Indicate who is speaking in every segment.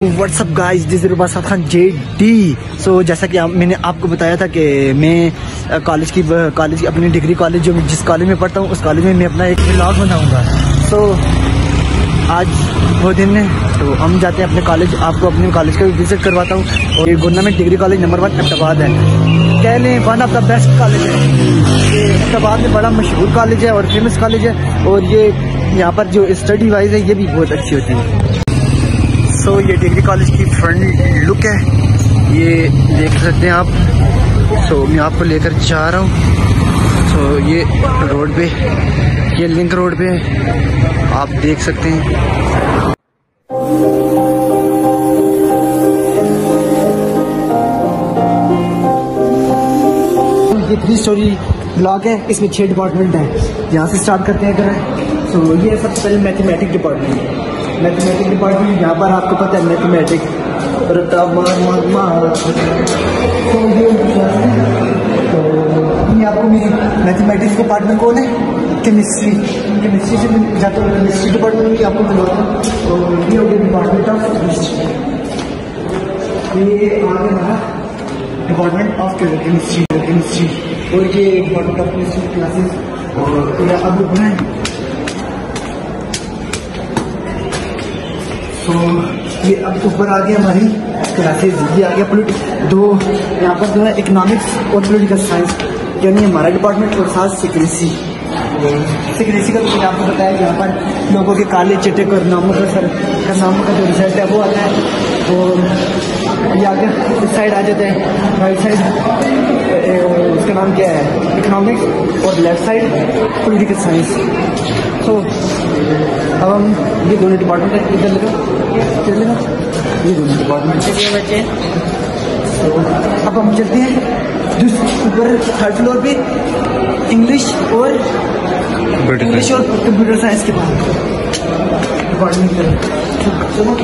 Speaker 1: WhatsApp guys, this is Rubasat Khan JD। So जैसा कि मैंने आपको बताया था कि मैं कॉलेज की अपनी डिग्री कॉलेज जो जिस कॉलेज में पढ़ता हूँ उस कॉलेज में मैं अपना एक व्लॉग बनाऊंगा। सो आज वो दिन है, तो हम जाते हैं अपने कॉलेज। आपको अपने कॉलेज का भी विजिट करवाता हूँ। और ये government degree college number 1 Ahmedabad है, कह लें one of the best college है। ये अहमदाबाद में बड़ा मशहूर कॉलेज है और फेमस कॉलेज है। और ये यहाँ पर जो स्टडी वाइज है ये भी बहुत अच्छी होती है। सो ये डिग्री कॉलेज की फ्रंट लुक है, ये देख सकते हैं आप। सो मैं आपको लेकर जा रहा हूँ। सो ये रोड पे, ये लिंक रोड पे आप देख सकते हैं। ये 3 स्टोरी ब्लॉक है, इसमें 6 डिपार्टमेंट हैं। यहाँ से स्टार्ट करते हैं अगर। सो ये सबसे पहले मैथमेटिक्स डिपार्टमेंट। मैथमेटिक्स डिपार्टमेंट यहाँ पर आपको पता है मैथमेटिक्स तो ये आपको मेरी मैथमेटिक्स डिपार्टमेंट कौन है, केमिस्ट्री से जाता हूँ। केमिस्ट्री डिपार्टमेंट भी आपको मिलवाता हूँ। तो ये हो गया डिपार्टमेंट ऑफ केमिस्ट्री। ये आगे हमारा डिपार्टमेंट ऑफ केमिस्ट्री और ये डिपार्टमेंट ऑफ केमिस्ट्री क्लासेस। और अब बनाए तो ये अब ऊपर आ गया हमारी क्लासेज। ये आ गया दो यहाँ पर जो है इकोनॉमिक्स और पॉलिटिकल साइंस, यानी हमारा डिपार्टमेंट और साथ सेक्रेसी का तो आपको बताया। यहाँ पर लोगों के काले चिट्टे करनामों का जो रिजल्ट है वो आता है। और ये आगे इस साइड आ जाते हैं, राइट साइड उसका नाम क्या है इकोनॉमिक्स और लेफ्ट साइड पॉलिटिकल साइंस। तो अब हम ये दोनों डिपार्टमेंट है, इधर लगा ये दोनों डिपार्टमेंट के बच्चे। तो अब हम चलते हैं जो ऊपर 3rd फ्लोर पे इंग्लिश और कंप्यूटर साइंस के बाद डिपार्टमेंट। चलो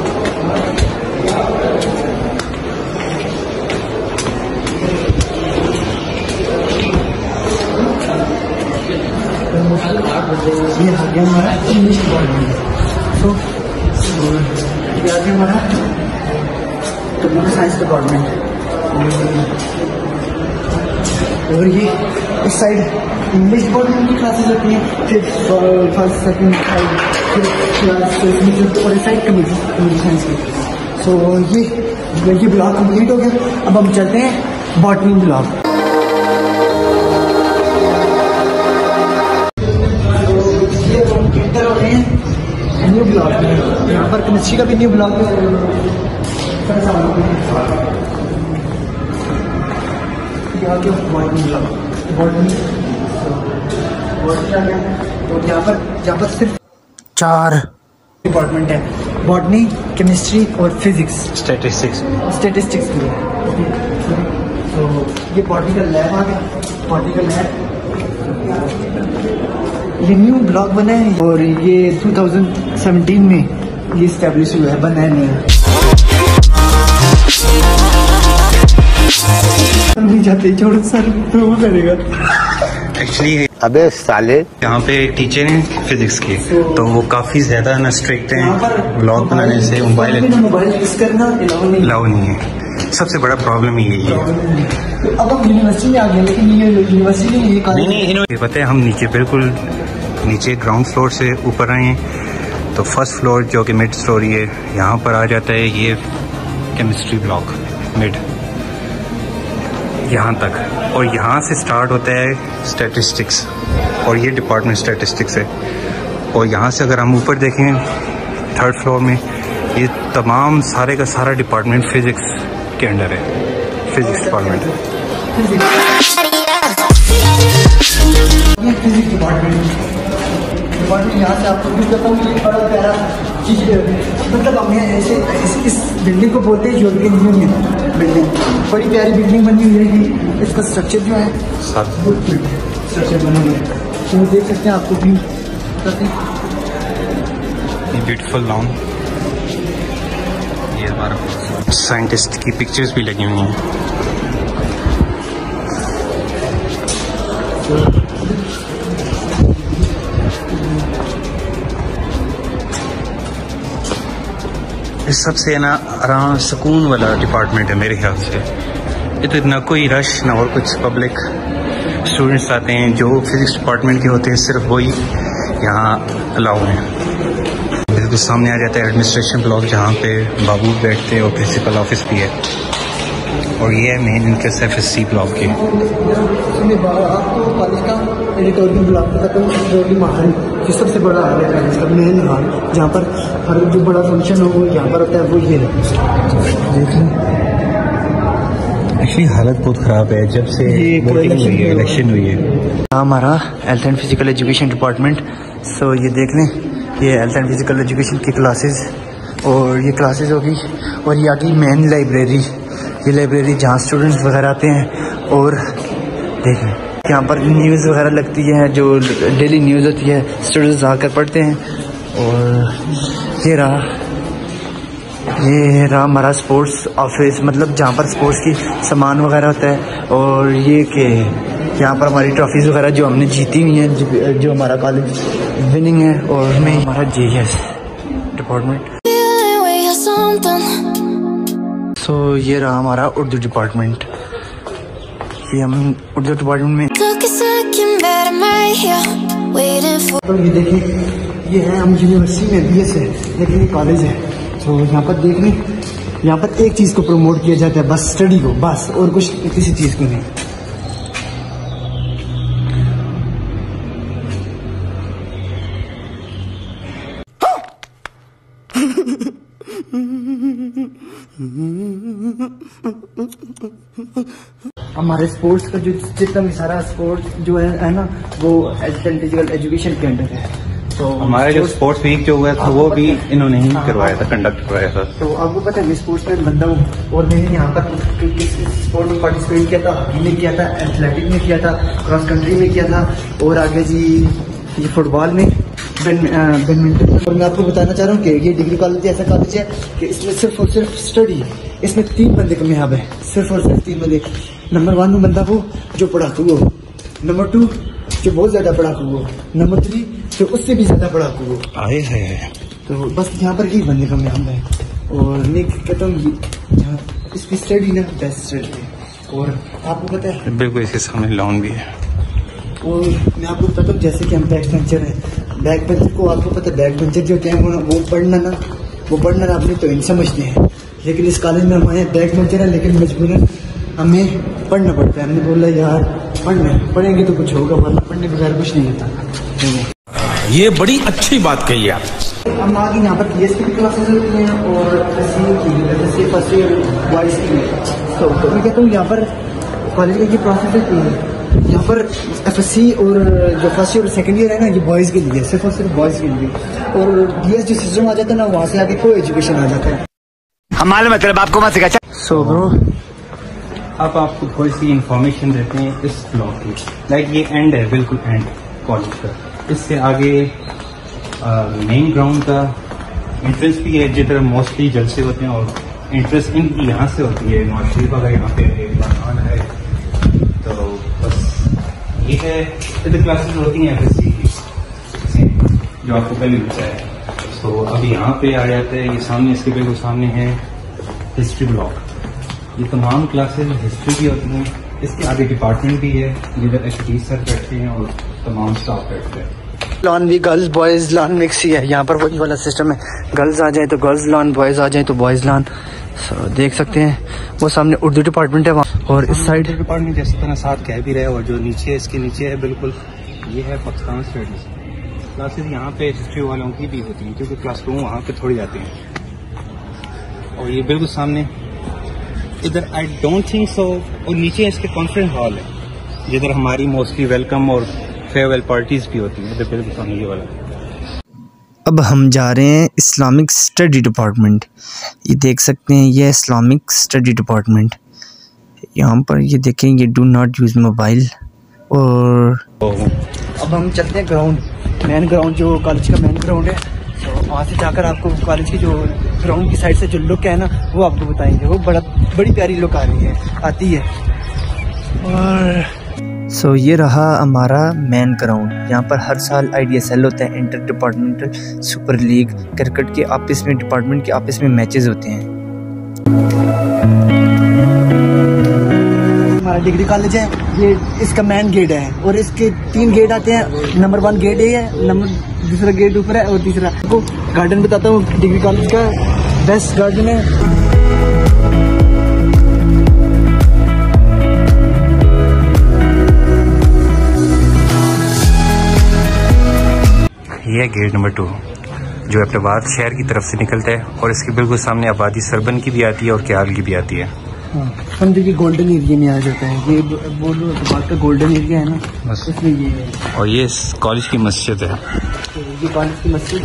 Speaker 1: ये आ गया हमारा इंग्लिश डिपार्टमेंट। तो ये आ गया हमारा कंप्यूटर साइंस डिपार्टमेंट। और ये इस साइड इंग्लिश डिपार्टमेंट की क्लासेस होती हैं, फिर फर्स्ट सेकंड क्लास और इस साइड कंप्यूटर साइंस की। सो ये ब्लॉक कंप्लीट हो गया। अब हम चलते हैं बॉटनी ब्लॉक। न्यू ब्लॉक यहाँ पर केमिस्ट्री का भी न्यू ब्लॉक है। और यहाँ पर सिर्फ 4 डिपार्टमेंट है, बॉटनी, केमिस्ट्री और फिजिक्स, स्टैटिस्टिक्स के लिए। तो ये बॉटनी का लैब आ गया। ये न्यू ब्लॉक बना है और ये 2017 में ये स्टैब्लिश हुआ है, बना है नहीं। नहीं जाते छोड़ो सर, तो वो करेगा
Speaker 2: एक्चुअली।
Speaker 3: अबे साले,
Speaker 2: यहाँ पे टीचर हैं फिजिक्स के, तो वो काफी ज्यादा ना स्ट्रिक्ट हैं। ब्लॉग बनाने से मोबाइल
Speaker 1: यूज करना
Speaker 2: अलाउ नहीं है। सबसे बड़ा प्रॉब्लम यही है।
Speaker 1: अब हम यूनिवर्सिटी में आ गए, लेकिन ये यूनिवर्सिटी
Speaker 2: नहीं पता है। हम नीचे बिल्कुल नीचे ग्राउंड फ्लोर से ऊपर आए हैं। तो फर्स्ट फ्लोर जो कि मिड स्टोरी है, यहाँ पर आ जाता है ये केमिस्ट्री ब्लॉक मिड यहाँ तक। और यहाँ से स्टार्ट होता है स्टैटिस्टिक्स, और ये डिपार्टमेंट स्टैटिस्टिक्स है। और यहाँ से अगर हम ऊपर देखें 3rd फ्लोर में, ये तमाम सारे का सारा डिपार्टमेंट फिजिक्स के अंडर है, फिजिक्स डिपार्टमेंट।
Speaker 1: फिजिक्स डिपार्टमेंट यहाँ से आपको भी कहता हूँ। ये बड़ा प्यारा चीज, मतलब हमें ऐसे इस बिल्डिंग को बोलते हैं यूरोपियन यूनियन बिल्डिंग। बड़ी प्यारी बिल्डिंग बनी हुई है। इसका स्ट्रक्चर जो है स्ट्रक्चर बना हुआ है, तो देख सकते हैं आपको भी
Speaker 2: ब्यूटीफुल लॉन। ये हमारा साइंटिस्ट की पिक्चर्स भी लगी हुई हैं। ये सबसे ना आराम सुकून वाला डिपार्टमेंट है मेरे ख्याल से। ये तो इतना कोई रश ना और कुछ पब्लिक स्टूडेंट्स आते हैं जो फिजिक्स डिपार्टमेंट के होते हैं, सिर्फ वही यहाँ अलाउ हैं। बिल्कुल सामने आ जाता है एडमिनिस्ट्रेशन ब्लॉक जहाँ पे बाबू बैठते हैं और प्रिंसिपल ऑफिस भी है, और ये है मेन इंट्रेंस FSC ब्लॉक की।
Speaker 1: एडिटोरियल ब्लॉक जो सबसे बड़ा हाल है इसका मेन हाल, जहाँ पर हर जो बड़ा फंक्शन हो वो यहाँ पर होता है, वो ये
Speaker 2: एक्चुअली हालत बहुत ख़राब है जब से इलेक्शन हुई है।
Speaker 1: हमारा health and physical education department. So ये देख लें, ये हेल्थ एंड फिजिकल एजुकेशन की क्लासेस, और ये क्लासेस होगी, और ये आगे मेन लाइब्रेरी, ये लाइब्रेरी जहाँ स्टूडेंट्स वगैरह आते हैं। और देखें यहाँ पर न्यूज़ वगैरह लगती है, जो डेली न्यूज़ होती है, स्टूडेंट्स आकर पढ़ते हैं। और ये रहा हमारा स्पोर्ट्स ऑफिस, मतलब जहाँ पर स्पोर्ट्स की सामान वगैरह होता है। और ये कि यहाँ पर हमारी ट्रॉफीज़ वगैरह जो हमने जीती हुई हैं, जो हमारा कॉलेज विनिंग है। और में हमारा JS डिपार्टमेंट। सो ये रहा हमारा उर्दू डिपार्टमेंट। ये हम उर्दू डिपार्टमेंट में तो ये देखिए, ये है हम यूनिवर्सिटी में BS है, लेकिन ये कॉलेज है। तो यहाँ पर देख लें, यहाँ पर एक चीज़ को प्रमोट किया जाता है, बस स्टडी को, बस, और कुछ किसी चीज़ को नहीं। हमारे स्पोर्ट्स का जो जितना भी सारा स्पोर्ट्स जो है ना, वो हेल्थ एंड फिजिकल एजुकेशन के अंडर है। तो
Speaker 2: हमारा जो स्पोर्ट्स वीक जो हुआ था वो भी इन्होंने ही करवाया था, कंडक्ट करवाया था।
Speaker 1: तो आपको पता है स्पोर्ट्स में बंदा हूँ, और मैंने यहाँ पर किस स्पोर्ट में पार्टिसिपेट किया था? हमने किया था एथलेटिक में, किया था क्रॉस कंट्री में, किया था, और आगे जी ये फुटबॉल में, बैडमिंटन। और मैं आपको बताना चाह रहा हूँ कि ये डिग्री कॉलेज ऐसा कॉलेज है कि इसमें सिर्फ और सिर्फ स्टडी है। इसमें 3 बंदे कामयाब है, सिर्फ और सिर्फ 3 बंदे। नंबर 1 में बंदा वो जो पढ़ाकू हो, नंबर 2 जो बहुत ज्यादा पढ़ाकू हो, नंबर 3 जो उससे भी ज्यादा पढ़ाकू हो।
Speaker 2: आए है
Speaker 1: तो बस यहाँ पर ही बंदे कामयाब है। और मैं कहता हूँ इसकी स्टडी ना बेस्ट स्टडी है। और आपको पता है
Speaker 2: बिल्कुल इसके सामने लॉन भी है।
Speaker 1: और मैं आपको बताता हूँ, जैसे कि हम बैक बेंचर है, बैक बेंचर को आपको पता है, बैक बेंचर जो क्या है वो पढ़ना ना अपने तो इन समझते हैं। लेकिन इस कॉलेज में हमारे बैक बेंचर है, लेकिन मजबूरन हमें पढ़ना पड़ता है। हमने बोला यार पढ़ेंगे तो कुछ होगा, वरना पढ़ने के बगैर कुछ नहीं होता।
Speaker 3: ये बड़ी अच्छी बात कही आप।
Speaker 1: हम आगे यहाँ पर PS की क्लासेस होती हैं, और FSC फर्स्ट ईयर बॉयज़ की। तो मैं कहता हूँ यहाँ पर कॉलेज की प्रोसेस है, यहाँ पर FSC और जो फर्स्ट ईयर और सेकंड ईयर है ना, ये बॉयज़ के लिए, सिर्फ और सिर्फ बॉयज़ के लिए। और DS जो सिस्टम आ जाता है ना, वहाँ से आगे कोई एजुकेशन आ जाता है।
Speaker 3: हमारे मतलब आपको मत सिखा।
Speaker 1: सो ब्रो,
Speaker 2: अब आपको थोड़ी सी इंफॉर्मेशन देते हैं इस ब्लॉक की। लाइक ये एंड है, बिल्कुल एंड कॉलेज का। इससे आगे मेन ग्राउंड का एंट्रेंस भी है, जिधर मोस्टली जलसे होते हैं, और एंट्रेंस इनकी यहाँ से होती है। नवाज शरीफ अगर यहाँ पे बनान है, तो बस ये है। इधर क्लासेस होती हैं FSC की, जो आपको पहले बताया। तो अब यहाँ पे आ जाते हैं, ये सामने, इसके बिल्कुल सामने है हिस्ट्री ब्लॉक। ये तमाम क्लासेस हिस्ट्री की होती हैं। इसके आगे डिपार्टमेंट भी है, जिधर HOD सर बैठते हैं और तमाम स्टाफ बैठते हैं।
Speaker 1: लॉन भी गर्ल्स बॉयज़ लॉन मिक्स ही है। यहाँ पर वही वाला सिस्टम है, गर्ल्स आ जाए तो गर्ल्स लॉन, बॉयज़ आ जाए तो बॉयज़ लॉन। देख सकते हैं वो सामने उर्दू डिपार्टमेंट है वहाँ, और इस साइड
Speaker 2: डिपार्टमेंट जिस तरह साथ कह भी रहे, और जो नीचे इसके नीचे है बिल्कुल, ये है पाकिस्तान स्टडीज। क्लासेस यहाँ पे हिस्ट्री वालों की भी होती हैं, क्योंकि क्लासरूम वहाँ पे थोड़ी जाते हैं। और ये बिल्कुल सामने इधर आई डोंट थिंक सो, और नीचे इसके कॉन्फ्रेंस हॉल है, जिधर हमारी मोस्टली वेलकम और फेयरवेल पार्टीज भी होती हैं। इधर बिल्कुल सामने ये वाला।
Speaker 1: अब हम जा रहे हैं इस्लामिक स्टडी डिपार्टमेंट। ये देख सकते हैं, ये इस्लामिक स्टडी डिपार्टमेंट। यहाँ पर ये देखें, ये डू नॉट यूज़ मोबाइल। और अब हम चलते हैं ग्राउंड, मेन ग्राउंड, जो कॉलेज का मेन ग्राउंड है। तो वहाँ से जाकर आपको कॉलेज की जो ग्राउंड की साइड से जो लुक है ना, वो आपको बताएंगे। वो बड़ी प्यारी लुक आती है। और
Speaker 4: सो ये रहा हमारा मेन ग्राउंड। यहाँ पर हर साल IDSL होता है, inter departmental super league. Cricket के आपस में, डिपार्टमेंट के आपस में मैचेस होते हैं।
Speaker 1: हमारा डिग्री कॉलेज है, ये इसका मेन गेट है और इसके 3 गेट आते हैं। नंबर 1 गेट ये है, दूसरा गेट ऊपर है और तीसरा। आपको गार्डन बताता हूँ, डिग्री कॉलेज का बेस्ट गार्डन है।
Speaker 2: ये है गेट नंबर 2 जो एबटाबाद शहर की तरफ से निकलता है और इसके बिल्कुल सामने आबादी सरबन की भी आती है और क्याल की भी आती है।
Speaker 1: समझो कि गोल्डन एरिया में आ जाता है, ये बोलो एबटाबाद का गोल्डन एरिया है ना, इसमें ये है।
Speaker 2: और ये कॉलेज की मस्जिद है,
Speaker 1: तो ये कॉलेज की मस्जिद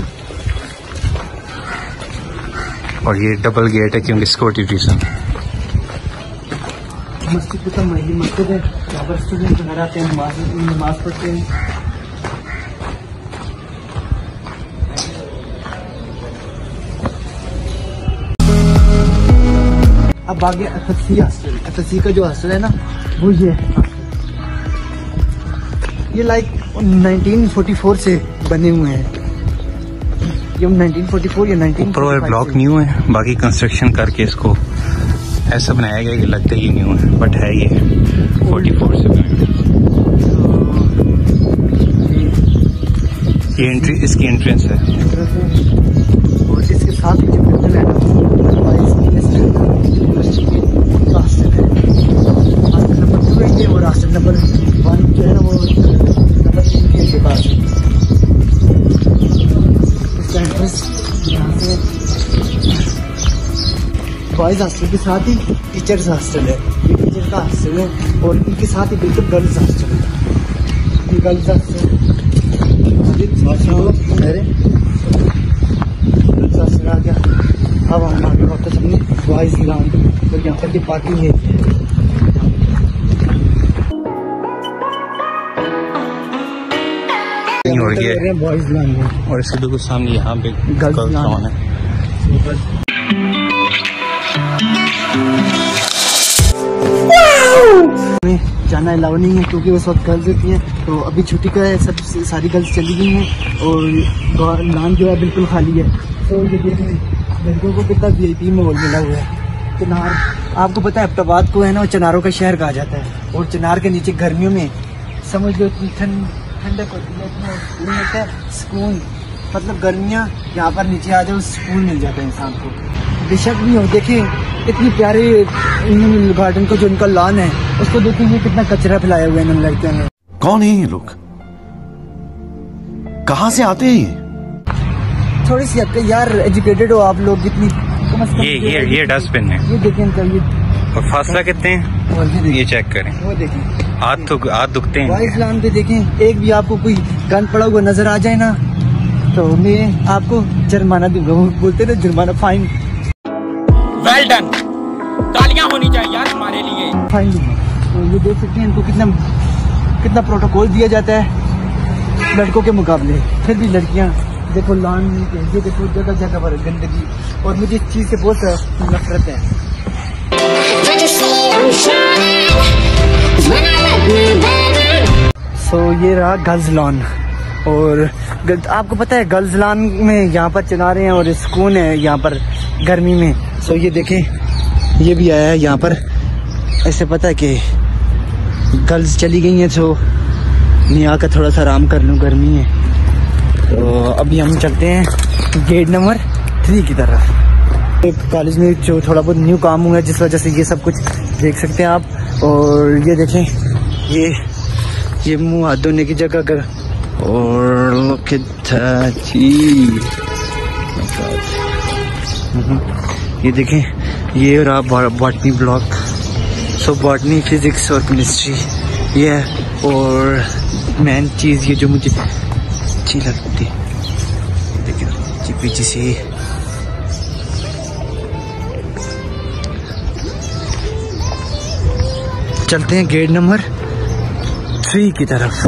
Speaker 2: और ये डबल गेट है क्योंकि सिक्योरिटी रीजन।
Speaker 1: मस्जिद तो मस्जिद है, यहाँ पर स्टूडेंट घर आते हैं, नमाज पढ़ते हैं। अब आगे FSC का जो हॉस्टल है ना, वो ये है। ये लाइक 1944 से बने हुए हैं। ये 1944 या 1945
Speaker 2: ऊपर ब्लॉक न्यू है, बाकी कंस्ट्रक्शन करके इसको ऐसा बनाया गया कि लगता ही न्यू है, बट है ये 44 से बने। ये एंट्री, इसकी एंट्रेंस है।
Speaker 1: और इसके साथ ही जो बिल्डिंग है ना, नंबर 2 है ये, और हॉस्टल नंबर 1 जो है ना वो नंबर 3 के पास है। इसका एंट्रेंस यहाँ से बॉयज हॉस्टल के साथ ही टीचर्स हॉस्टल है। ये टीचर का हॉस्टल है और इनके साथ ही बिल्कुल गर्ल्स हॉस्टल है। ये गर्ल्स हॉस्टल आ गया। अब हम आगे वापस अपने बॉयज लॉन, तो यहाँ पर की पार्किंग है।
Speaker 2: और ये
Speaker 1: बॉयज लॉन है
Speaker 2: और इसके बिल्कुल सामने यहाँ पे गर्ल्स लॉन है।
Speaker 1: जाना अलाउ नहीं है क्योंकि उस वक्त गर्ल्स होती हैं, तो अभी छुट्टी का है, सब सारी गर्ल्स चली गई हैं और लॉन जो है बिल्कुल खाली है। तो ये देखें लड़कों को कितना VIP माहौल मिला हुआ है। चिनार, आपको पता है एबटाबाद को है ना चिनारों का शहर कहा जाता है, और चिनार के नीचे गर्मियों में समझ लो इतनी ठंडक होती है, इतना सुकून मिलता है, सुकून मतलब गर्मियाँ यहाँ पर नीचे आ जाओ, सुकून मिल जाता है इंसान को। बेशक भी हो, देखें इतनी प्यारे गार्डन का जो उनका लॉन है उसको देखेंगे कितना कचरा फैलाया हुआ है इन लड़कियों ने।
Speaker 3: कौन है ये लोग, कहाँ से आते हैं?
Speaker 1: थोड़ी सी आपके यार एजुकेटेड हो आप लोग, कितनी
Speaker 2: ये डस्टबिन है।
Speaker 1: ये देखें इनका, ये
Speaker 2: और फासला कितने हैं
Speaker 1: और
Speaker 2: ये चेक करें।
Speaker 1: वो देखें
Speaker 2: हाथ दुखते हैं।
Speaker 1: बॉयज लॉन पे देखें, एक भी आपको कोई गन पड़ा हुआ नजर आ जाए ना तो मैं आपको जुर्माना दूंगा। वो बोलते ना जुर्माना, फाइन।
Speaker 5: वेल डन, तालियां होनी चाहिए यार हमारे लिए।
Speaker 1: फाइन दूंगा। तो ये देख सकते हैं इनको कितना प्रोटोकॉल दिया जाता है लड़कों के मुकाबले, फिर भी लड़कियां देखो लॉन में, ये देखो जगह जगह पर गंदगी, और मुझे इस चीज से बहुत नफरत है। सो ये रहा गर्ल्स लॉन, और आपको पता है गर्ल्स लॉन में यहाँ पर चिनारे हैं और सुकून है यहाँ पर गर्मी में। सो ये देखें, ये भी आया है यहाँ पर। ऐसे पता है कि गर्ल्स चली गई हैं तो मैं आकर थोड़ा सा आराम कर लूँ, गर्मी है। तो अभी हम चलते हैं गेट नंबर 3 की तरफ। कॉलेज में जो थोड़ा बहुत न्यू काम हुआ है जिस वजह से ये सब कुछ देख सकते हैं आप। और ये देखें, ये मुँह हाथ धोने की जगह कर, और look at that, ये देखें, ये रहा botany block. So botany, physics और केमिस्ट्री ये है, और मेन चीज़ ये जो मुझे अच्छी लगती है, देखिए पीछे से चलते हैं गेट नंबर 3 की तरफ।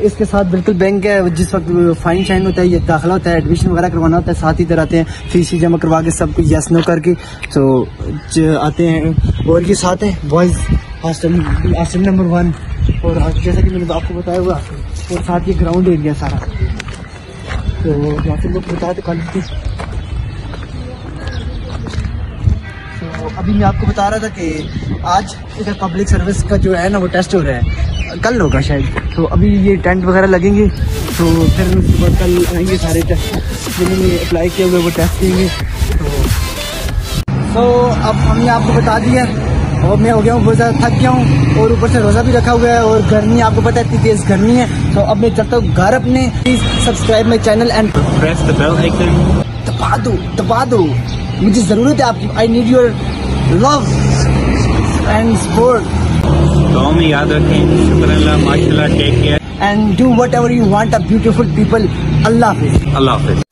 Speaker 1: इसके साथ बिल्कुल बैंक है, जिस वक्त फाइन शाइन होता है, ये दाखिला होता है, एडमिशन वगैरह करवाना होता है, साथ ही इधर आते हैं, फीस जमा करवा के सब कुछ यस नो करके तो आते हैं। और ये साथ है बॉयज़ हॉस्टल नंबर 1, और जैसा कि मैंने आपको बताया हुआ, और साथ ये ग्राउंड एरिया सारा। तो यहाँ से लोग बताए थे कॉलेज की। तो अभी मैं आपको बता रहा था कि आज इधर पब्लिक सर्विस का जो है ना वो टेस्ट हो रहा है, कल होगा शायद। तो अभी ये टेंट वगैरह लगेंगे, तो फिर उसके बाद कल आएंगे सारे टेस्ट जिन्होंने अप्लाई किए हुए वो टेस्ट देंगे। तो अब हमने आपको बता दिया, और मैं हो गया हूँ बहुत ज़्यादा थक गया हूँ, और ऊपर से रोज़ा भी रखा हुआ है, और गर्मी आपको पता है इतनी तेज़ गर्मी है। तो अब मैं चलता हूँ घर अपने। Please subscribe my channel and
Speaker 2: press the bell icon.
Speaker 1: दबा दो, मुझे ज़रूरत है आपकी। I need your love and support.
Speaker 2: दुआ में याद रखें, शुक्रिया, माशाल्लाह, take care
Speaker 1: and do whatever you want a beautiful people. अल्लाह हाफिज़।
Speaker 2: अल्लाह हाफिज़।